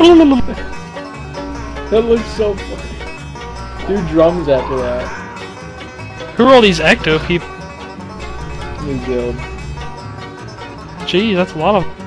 That looks so funny. Do drums after that. Who are all these ecto people? New guild. Gee, that's a lot of.